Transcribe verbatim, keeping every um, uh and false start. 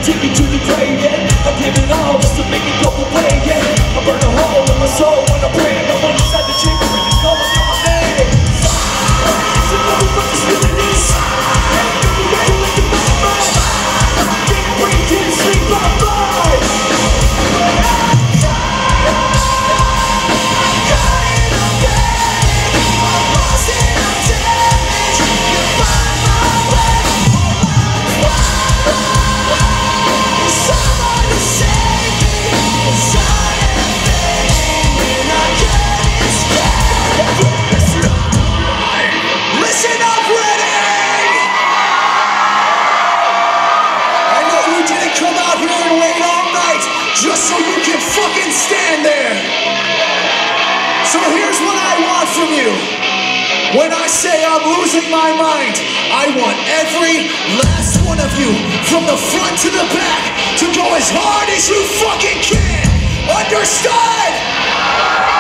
take me to the grave, yeah. I give it all just to make it go away, yeah. I burn a hole in my soul when I pray. No one inside the chamber and it's calling out my name. So know what this really is. Can't breathe, can't sleep, I'm blind. Just so you can fucking stand there. So here's what I want from you. When I say I'm losing my mind, I want every last one of you, from the front to the back, to go as hard as you fucking can. Understood?